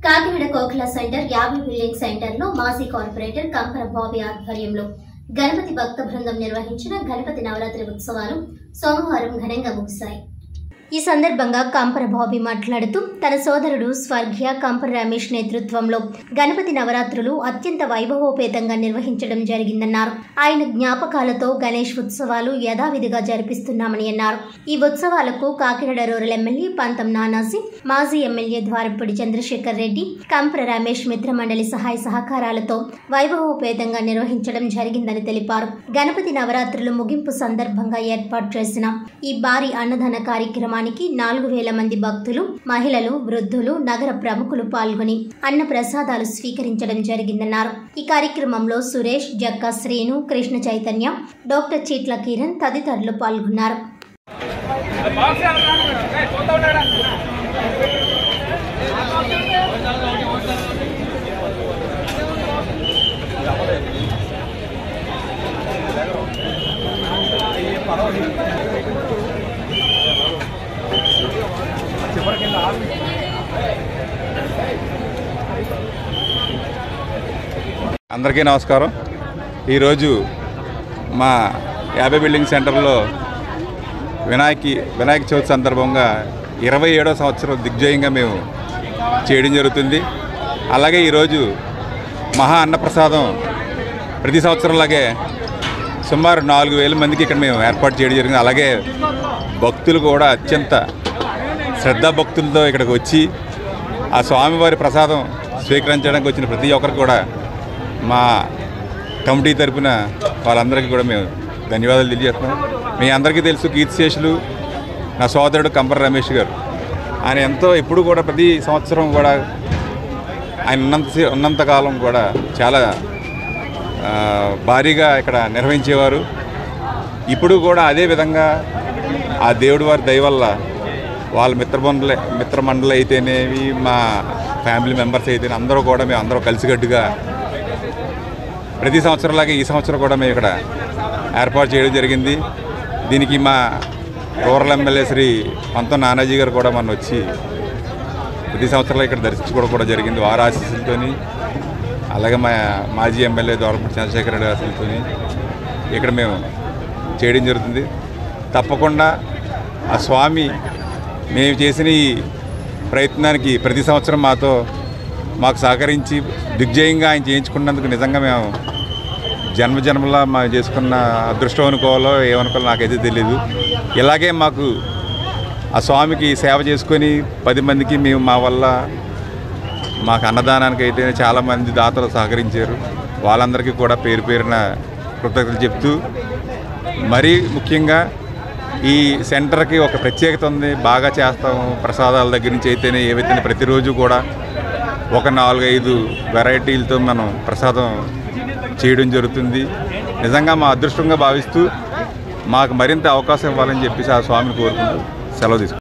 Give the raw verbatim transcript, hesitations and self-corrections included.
కాకినాడ కోకిల centre యాభై building centre లో మాజీ కార్పొరేటర్ కంపర బాబీ ఆధ్వర్యంలో గణపతి భక్త బృందం నిర్వహించిన గణపతి నవరాత్రి ఉత్సవాలు సోమవారం ఘనంగా ముగిశాయి. ఈ సందర్భంగా కంపర బాబీ మాట్లాడుతూ తన సోదరుడు స్వర్గీయ కంపర రమేష్ నేతృత్వంలో గణపతి నవరాత్రులు అత్యంత వైభవోపేతంగా నిర్వహించడం జరిగిందన్నారు. ఆయన జ్ఞాపకాలతో గణేష్ ఉత్సవాలు యథావిధిగా జరిపిస్తున్నామని అన్నారు. ఈ ఉత్సవాలకు కాకినాడ రూరల్ ఎమ్మెల్యే పంతం నానాసి, మాజీ ఎమ్మెల్యే ద్వారంపూడి చంద్రశేఖర్ రెడ్డి, కంపర రమేష్ మిత్రమండలి సహాయ సహకారాలతో వైభవోపేతంగా నిర్వహించడం జరిగిందని తెలిపారు. గణపతి నవరాత్రులు ముగింపు సందర్భంగా ఏర్పాటు చేసిన ఈ భారీ అన్నదాన కార్యక్రమాన్ని నాలుగు వేల మంది భక్తులు, మహిళలు, వృద్ధులు, నగర ప్రముఖులు పాల్గొని అన్న ప్రసాదాలు స్వీకరించడం జరిగిందన్నారు. ఈ కార్యక్రమంలో సురేష్, జక్కా శ్రీను, కృష్ణ చైతన్య, డాక్టర్ చీట్ల కిరణ్ తదితరులు పాల్గొన్నారు. అందరికీ నమస్కారం. ఈరోజు మా యాభై బిల్డింగ్ సెంటర్లో వినాయకి వినాయక చవితి సందర్భంగా ఇరవై ఏడో సంవత్సరం దిగ్విజయంగా మేము చేయడం జరుగుతుంది. అలాగే ఈరోజు మహా అన్నప్రసాదం ప్రతి సంవత్సరంలాగే సుమారు నాలుగు వేల మందికి ఇక్కడ మేము ఏర్పాటు చేయడం జరిగింది. అలాగే భక్తులు కూడా అత్యంత శ్రద్ధాభక్తులతో ఇక్కడికి వచ్చి ఆ స్వామివారి ప్రసాదం స్వీకరించడానికి వచ్చిన ప్రతి ఒక్కరికి కూడా మా కమిటీ తరఫున వాళ్ళందరికీ కూడా మేము ధన్యవాదాలు తెలియజేస్తున్నాం. మీ అందరికీ తెలుసు, కీర్తిశేషులు నా సోదరుడు కంపర రమేష్ గారు. ఆయన ఎంతో ఎప్పుడు కూడా ప్రతి సంవత్సరం కూడా ఆయన ఉన్నంత ఉన్నంతకాలం కూడా చాలా భారీగా ఇక్కడ నిర్వహించేవారు. ఇప్పుడు కూడా అదే విధంగా ఆ దేవుడి వారి దయ వల్ల వాళ్ళ మిత్రమండలి మిత్రమండలి అయితేనేవి, మా ఫ్యామిలీ మెంబర్స్ అయితేనే అందరూ కూడా మేము అందరూ కలిసికట్టుగా ప్రతి సంవత్సరంలాగే ఈ సంవత్సరం కూడా మేము ఇక్కడ ఏర్పాటు చేయడం జరిగింది. దీనికి మా రూరల్ ఎమ్మెల్యే శ్రీ పంతం నానాజీ గారు కూడా మన వచ్చి ప్రతి సంవత్సరంలో ఇక్కడ దర్శించుకోవడం కూడా జరిగింది. వారి ఆశీస్సులతో, అలాగే మా మాజీ ఎమ్మెల్యే ద్వారంపూడి చంద్రశేఖర్ రెడ్డి ఆశీస్సులతో ఇక్కడ మేము చేయడం జరుగుతుంది. తప్పకుండా ఆ స్వామి మేము చేసిన ఈ ప్రయత్నానికి ప్రతి సంవత్సరం మాతో మాకు సహకరించి దిగ్విజయంగా ఆయన చేయించుకున్నందుకు నిజంగా మేము జన్మ జన్మలా మా చేసుకున్న అదృష్టం అనుకోవాలో ఏమనుకోవాలో నాకైతే తెలియదు. ఇలాగే మాకు ఆ స్వామికి సేవ చేసుకొని పది మందికి మేము మా వల్ల మాకు అన్నదానానికి అయితే చాలామంది దాతలు సహకరించారు. వాళ్ళందరికీ కూడా పేరు పేరున కృతజ్ఞతలు చెప్తూ, మరీ ముఖ్యంగా ఈ సెంటర్కి ఒక ప్రత్యేకత ఉంది. బాగా చేస్తాము. ప్రసాదాల దగ్గర నుంచి అయితేనే ఏవైతేనే ప్రతిరోజు కూడా ఒక నాలుగైదు వెరైటీలతో మనం ప్రసాదం చేయడం జరుగుతుంది. నిజంగా మా అదృష్టంగా భావిస్తూ మాకు మరింత అవకాశం ఇవ్వాలని చెప్పేసి ఆ స్వామిని కోరుకుంటూ సెలవు తీసుకుంటాం.